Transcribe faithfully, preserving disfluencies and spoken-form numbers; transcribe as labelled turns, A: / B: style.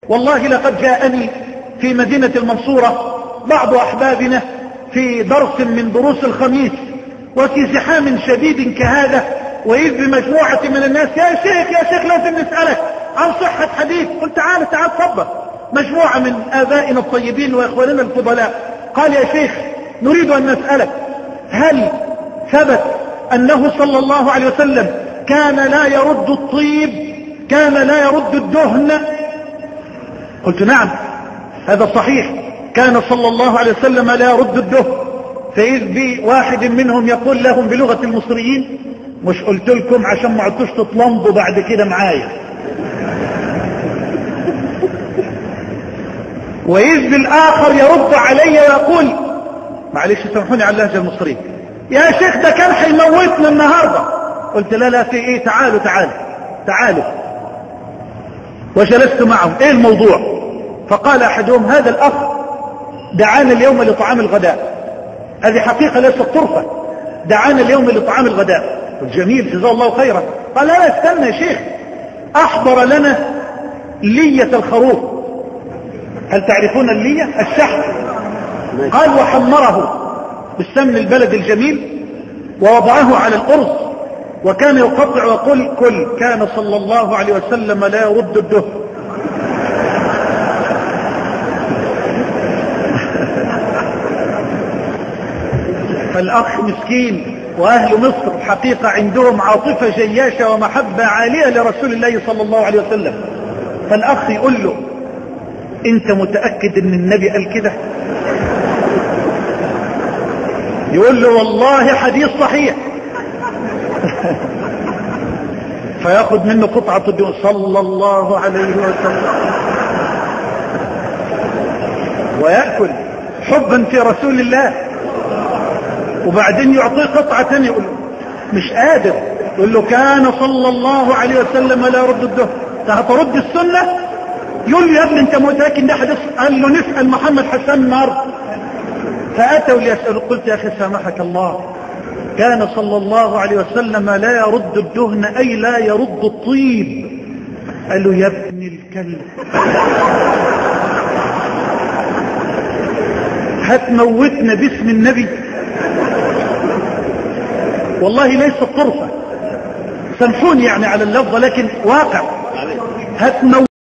A: والله لقد جاءني في مدينة المنصورة بعض أحبابنا في درس من دروس الخميس وفي زحام شديد كهذا، وإذ بمجموعة من الناس: يا شيخ يا شيخ لازم نسألك عن صحة حديث. قلت: تعال تعال تفضل. مجموعة من آبائنا الطيبين وإخواننا الفضلاء. قال: يا شيخ نريد أن نسألك، هل ثبت أنه صلى الله عليه وسلم كان لا يرد الطيب، كان لا يرد الدهن؟ قلت: نعم هذا صحيح، كان صلى الله عليه وسلم لا يرد الدهن. فإذ بواحد منهم يقول لهم بلغة المصريين: مش قلت لكم عشان ما عدتوش تطلمضوا بعد كده معايا؟ وإذ بالآخر يرد علي ويقول: معلش سامحوني على اللهجة المصرية، يا شيخ ده كان حيموتنا النهاردة. قلت: لا لا في ايه، تعالوا تعالوا تعالوا. وجلست معهم: ايه الموضوع؟ فقال احدهم: هذا الاخ دعانا اليوم لطعام الغداء. هذه حقيقة ليست طرفة، دعانا اليوم لطعام الغداء. جميل جزاه الله خيرا. قال: لا استنى يا شيخ، احضر لنا لية الخروف. هل تعرفون اللية؟ الشحم. قال: وحمره بالسمن البلد الجميل ووضعه على الأرز، وكان يقطع ويقول: كل. كان صلى الله عليه وسلم لا يرد الدهن. فالأخ مسكين، وأهل مصر حقيقة عندهم عاطفة جياشة ومحبة عالية لرسول الله صلى الله عليه وسلم. فالأخ يقول له: أنت متأكد أن النبي قال كده؟ يقول له: والله حديث صحيح. فياخذ منه قطعة الدهن صلى الله عليه وسلم ويأكل حبا في رسول الله، وبعدين يعطيه قطعة ثانية يقول له: مش قادر. يقول له: كان صلى الله عليه وسلم لا يرد الدهن، هترد السنة؟ يقول له: يا ابني انت متأكد ده حديث؟ قال له: نسأل محمد حسان النهارده. فأتوا ليسألوا. قلت: يا أخي سامحك الله، كان صلى الله عليه وسلم لا يرد الدهن، أي لا يرد الطيب. قال له: يا ابن الكلب هتموتنا باسم النبي؟ والله ليست طرفة، سامحوني يعني على اللفظة، لكن واقع. هتموت